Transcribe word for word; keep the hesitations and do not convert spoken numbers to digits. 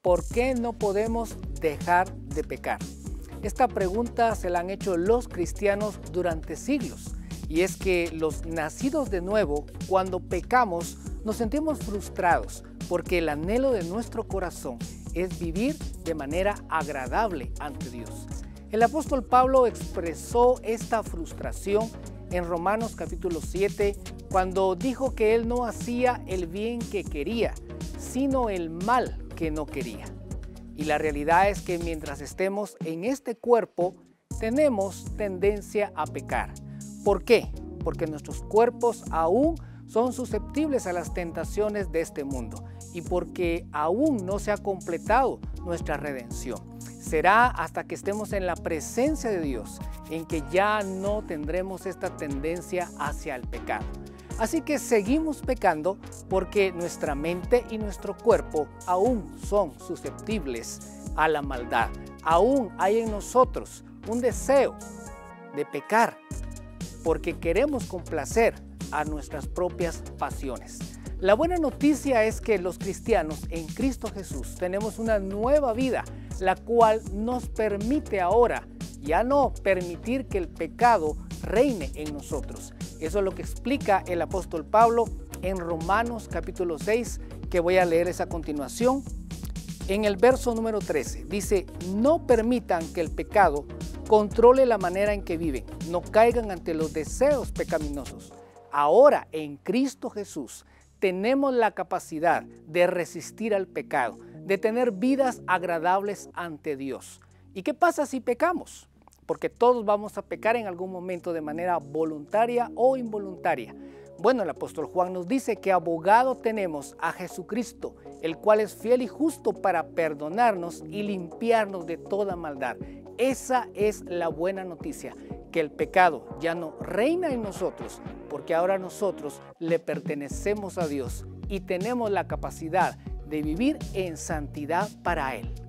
¿Por qué no podemos dejar de pecar? Esta pregunta se la han hecho los cristianos durante siglos. Y es que los nacidos de nuevo, cuando pecamos, nos sentimos frustrados porque el anhelo de nuestro corazón es vivir de manera agradable ante Dios. El apóstol Pablo expresó esta frustración en Romanos capítulo siete, cuando dijo que él no hacía el bien que quería, sino el mal que no quería. Y la realidad es que mientras estemos en este cuerpo, tenemos tendencia a pecar. ¿Por qué? Porque nuestros cuerpos aún son susceptibles a las tentaciones de este mundo y porque aún no se ha completado nuestra redención. Será hasta que estemos en la presencia de Dios en que ya no tendremos esta tendencia hacia el pecado. Así que seguimos pecando porque nuestra mente y nuestro cuerpo aún son susceptibles a la maldad. Aún hay en nosotros un deseo de pecar porque queremos complacer a nuestras propias pasiones. La buena noticia es que los cristianos en Cristo Jesús tenemos una nueva vida, la cual nos permite ahora ya no permitir que el pecado reine en nosotros. Eso es lo que explica el apóstol Pablo en Romanos capítulo seis, que voy a leer esa continuación. En el verso número trece dice: no permitan que el pecado controle la manera en que viven, no caigan ante los deseos pecaminosos. Ahora en Cristo Jesús tenemos la capacidad de resistir al pecado, de tener vidas agradables ante Dios. ¿Y qué pasa si pecamos? Porque todos vamos a pecar en algún momento de manera voluntaria o involuntaria. Bueno, el apóstol Juan nos dice que abogado tenemos a Jesucristo, el cual es fiel y justo para perdonarnos y limpiarnos de toda maldad. Esa es la buena noticia, que el pecado ya no reina en nosotros, porque ahora nosotros le pertenecemos a Dios y tenemos la capacidad de vivir en santidad para Él.